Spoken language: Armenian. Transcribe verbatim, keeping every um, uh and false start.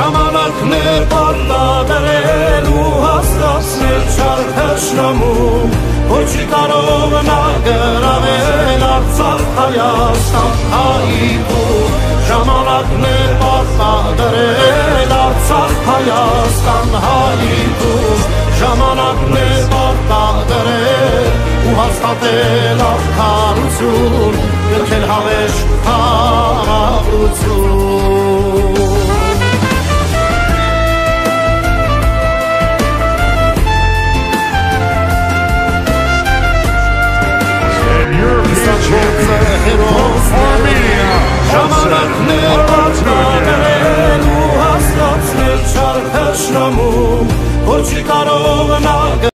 Ժամանակներ պարտադրել ու հասկացնել չար թշնամու, որ չի կարող նա գրավել Արցախ Հայաստան հայիկու։ Ժամանակներ պարտադրել Արցախ Հայաստան հայիկու, ժամանակներ պարտադրել ու հաստատել արդարություն, գրել հավերժ խաղաղություն։ Ժամանակներ պարտադրել ու հասկացնել չար թշնամու, որ չի կարող նա